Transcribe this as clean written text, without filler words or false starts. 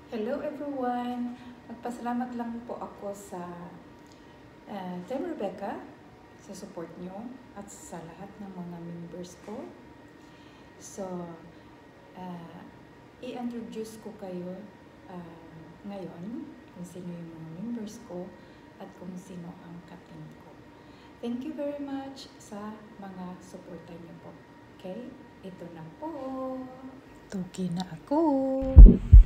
Hello everyone! Magpasalamat lang po ako sa Team Rebecca sa support nyo at sa lahat ng mga members ko. So, i-introduce ko kayo ngayon kung sino yung mga members ko at kung sino ang kapatid ko. Thank you very much sa mga suporta nyo po. Okay? Ito na po. Tuki na ako.